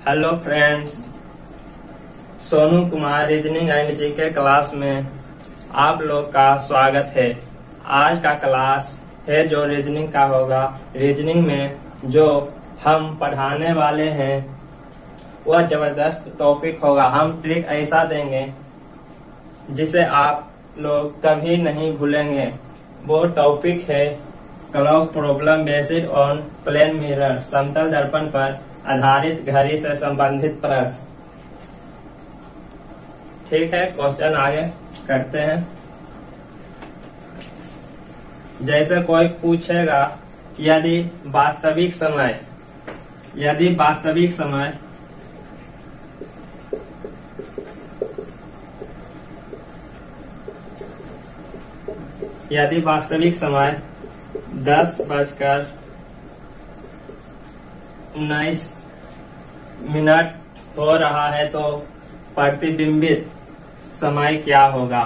Hello friends, Sonu Kumar reasoning and GK class में आप लोग का स्वागत है। आज का क्लास है जो रीजनिंग का होगा। रीजनिंग में जो हम पढ़ाने वाले हैं वह जबरदस्त टॉपिक होगा। हम ट्रिक ऐसा देंगे जिसे आप लोग कभी नहीं भूलेंगे। वो टॉपिक है clock problem based on plane mirror, समतल दर्पण पर आधारित घड़ी से संबंधित प्रश्न। ठीक है, क्वेश्चन आगे करते हैं। जैसे कोई पूछेगा यदि वास्तविक समय यदि वास्तविक समय 10:19 हो रहा है तो प्रतिबिंबित समय क्या होगा।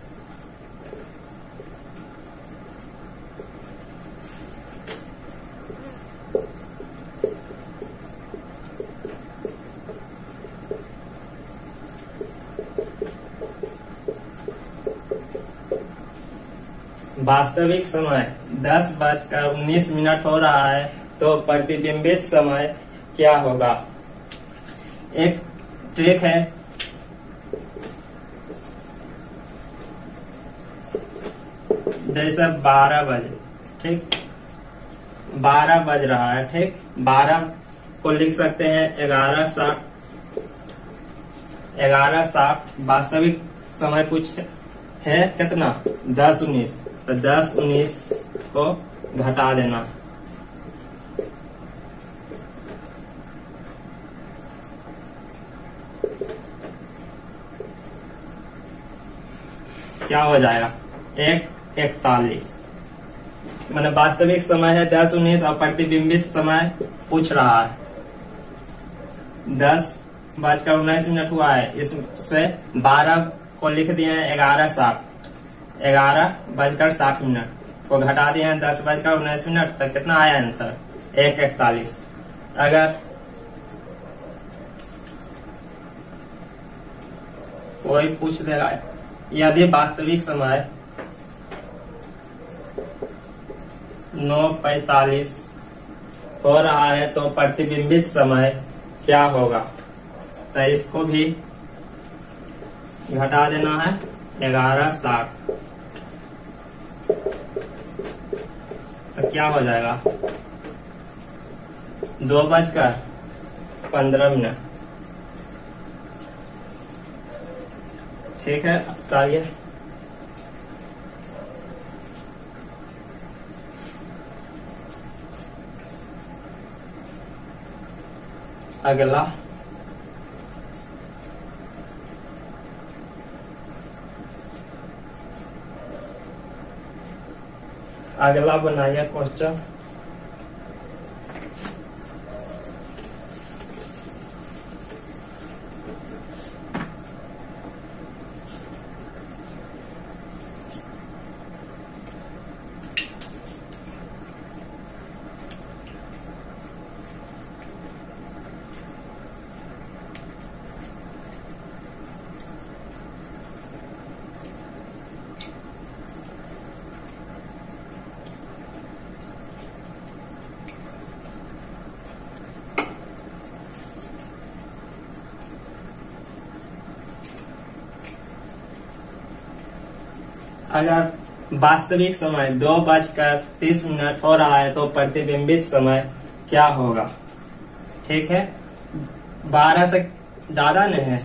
वास्तविक समय 10:19 हो रहा है तो प्रतिबिंबित समय क्या होगा। एक ट्रिक है, जैसे 12 बजे, ठीक, 12 बज रहा है, ठीक, 12 को लिख सकते हैं 11:60। वास्तविक समय कुछ है कितना, 10:19, तो 10:19 को घटा देना। क्या हो जाएगा, 1:41। मैंने वास्तविक समय है 10:19 और प्रतिबिंबित समय पूछ रहा है। 10:19 हुआ है, इससे 12 को लिख दिए हैं 11:60 को घटा दिए हैं 10:19 तक। कितना आया आंसर, 1:41। अगर कोई पूछ देगा यदि वास्तविक समय 9:45 हो रहा है तो प्रतिबिंबित समय क्या होगा, तो इसको भी घटा देना है 11:60। तो क्या हो जाएगा, 2:15। ठीक है, अब बताइए। अगला बनाइए क्वेश्चन। अगर वास्तविक समय 2:30 हो रहा है तो प्रतिबिंबित समय क्या होगा। ठीक है, 12 से ज्यादा नहीं है।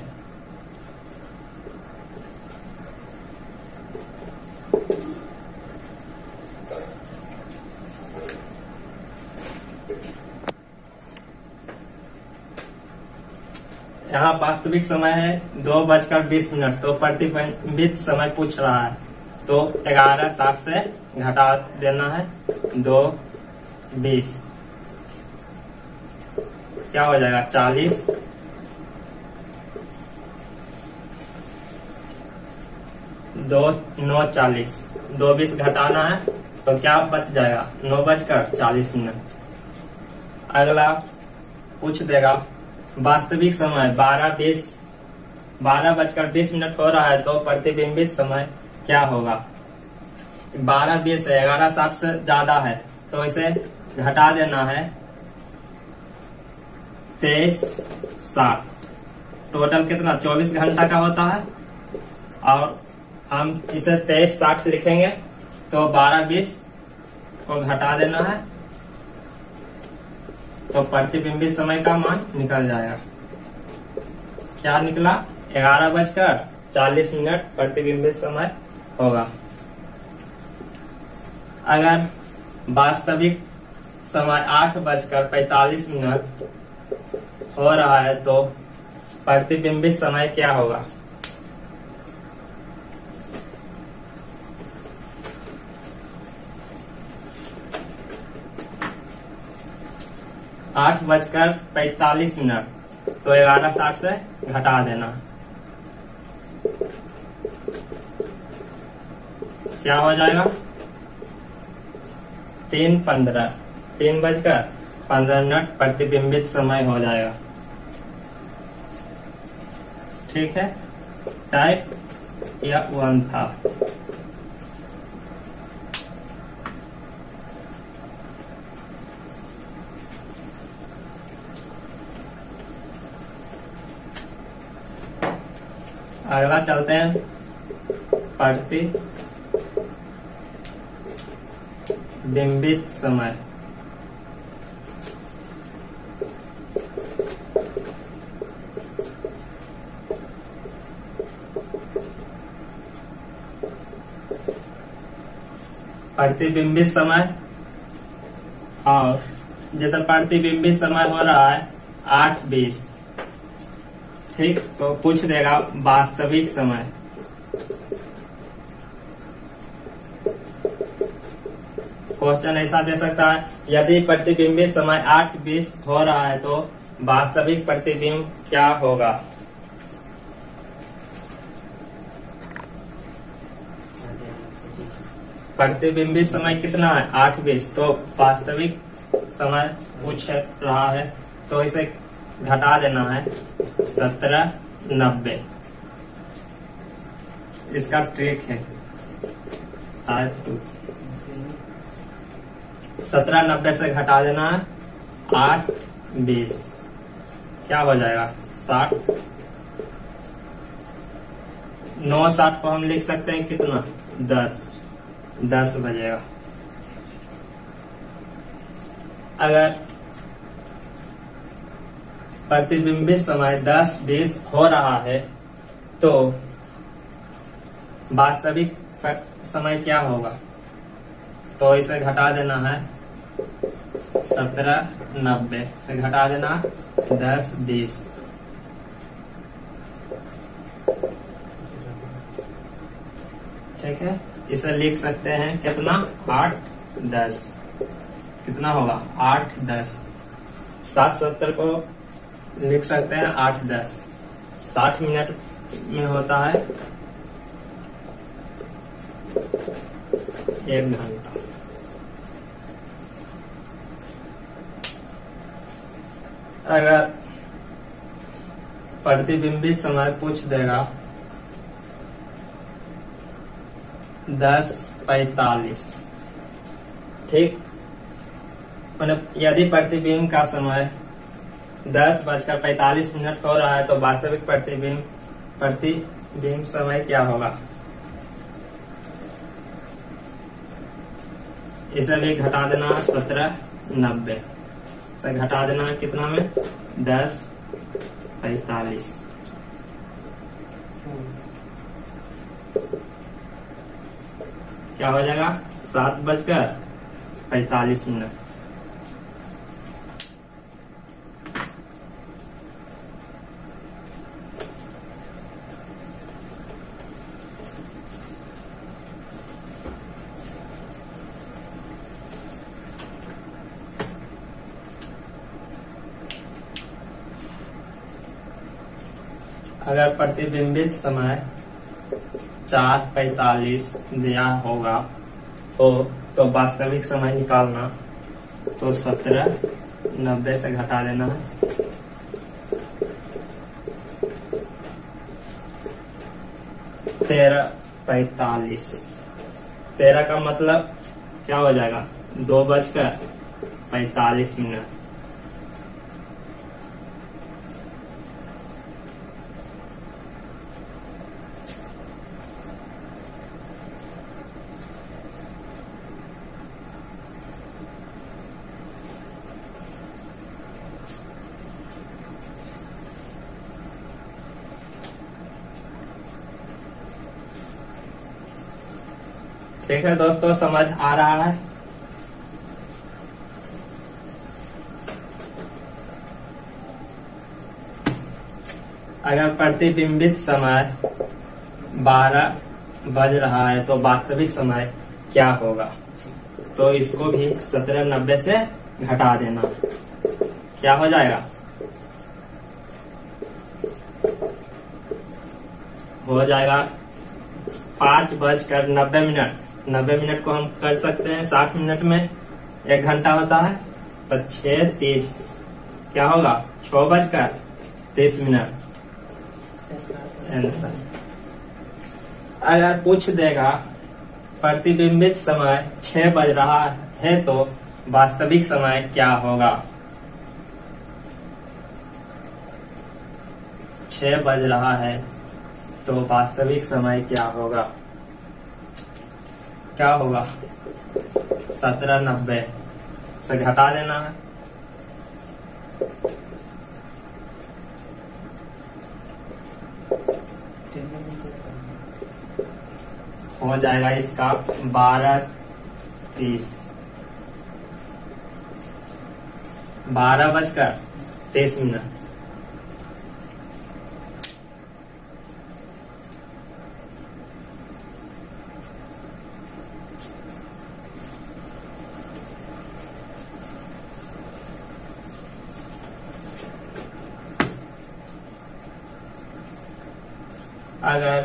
यहाँ वास्तविक समय है 2:20 तो प्रतिबिंबित समय पूछ रहा है, तो 11:60 से घटा देना है 2:20। क्या हो जाएगा, 40। 9:40, 2:20 घटाना है तो क्या बच जाएगा, 9:40। अगला पूछ देगा वास्तविक समय 12:20 हो रहा है तो प्रतिबिंबित समय क्या होगा। 12:20 है, 11:60 से ज्यादा है तो इसे घटा देना है 23:60। टोटल कितना 24 घंटा का होता है और हम इसे 23:60 लिखेंगे तो 12:20 को घटा देना है तो प्रतिबिंबित समय का मान निकल जाएगा। क्या निकला 11:40 प्रतिबिंबित समय होगा। अगर वास्तविक समय 8:45 हो रहा है तो प्रतिबिंबित समय क्या होगा। 8:45 तो 11:60 से घटा देना। क्या हो जाएगा 3:15 प्रतिबिंबित समय हो जाएगा। ठीक है, टाइप या 1 था। अगला चलते हैं प्रतिबिंबित समय। प्रतिबिंबित समय और जैसे प्रतिबिंबित समय हो रहा है 8:20, ठीक, तो पूछ देगा वास्तविक समय। क्वेश्चन ऐसा दे सकता है यदि प्रतिबिंबित समय 8:20 हो रहा है तो वास्तविक प्रतिबिंब क्या होगा। प्रतिबिंबित समय कितना है 8:20 तो वास्तविक समय पूछ रहा है तो इसे घटा देना है 17:90। इसका ट्रिक है 17:90 से घटा देना है 8:20, क्या हो जाएगा 60। 9:60 को हम लिख सकते हैं कितना 10 बजेगा। अगर प्रतिबिंबित समय 10:20 हो रहा है तो वास्तविक समय क्या होगा, तो इसे घटा देना है 17:90 से घटा देना 10:20। ठीक है, इसे लिख सकते हैं कितना 8:10, कितना होगा 8:10। 7:70 को लिख सकते हैं 8:10। 60 मिनट में होता है 1 घंटा। अगर प्रतिबिंबित समय पूछ देगा 10:45, ठीक, मतलब यदि प्रतिबिंब का समय 10:45 हो रहा है तो वास्तविक प्रतिबिंब समय क्या होगा। इसे भी घटा देना 17:90 से घटा देना कितना में 10:45। क्या हो जाएगा 7:45। अगर प्रतिबिंबित समय 4:45 दिया होगा तो वास्तविक समय निकालना, तो 17:90 से घटा देना है 13:45। 13 का मतलब क्या हो जाएगा? 2:45। ठीक है दोस्तों, समझ आ रहा है? अगर प्रतिबिंबित समय 12 बज रहा है तो वास्तविक समय क्या होगा? तो इसको भी 17:90 से घटा देना। क्या हो जाएगा? हो जाएगा 5:90। 90 मिनट को हम कर सकते हैं 60 मिनट में। 1 घंटा होता है तो 6:30 क्या होगा? 6:30। आंसर। अगर पूछ देगा प्रतिबिंबित समय 6 बज रहा है तो वास्तविक समय क्या होगा? 6 बज रहा है तो वास्तविक समय क्या होगा? क्या होगा? 17:90 से घटा देना है। हो जाएगा इसका 12:30। 12:30। अगर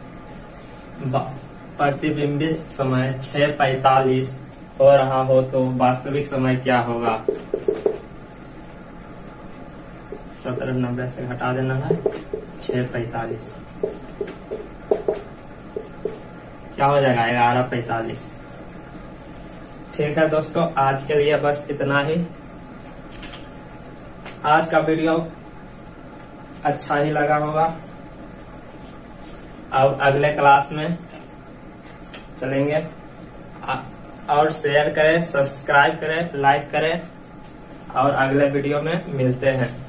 प्रतिबिंबित समय 6:45 हो रहा हो तो वास्तविक समय क्या होगा? 17:90 से घटा देना है 6:45। क्या हो जाएगा? 11:45। ठीक है दोस्तों, आज के लिए बस इतना ही। आज का वीडियो अच्छा ही लगा होगा। अब अगले क्लास में चलेंगे। और शेयर करें, सब्सक्राइब करें, लाइक करें और अगले वीडियो में मिलते हैं।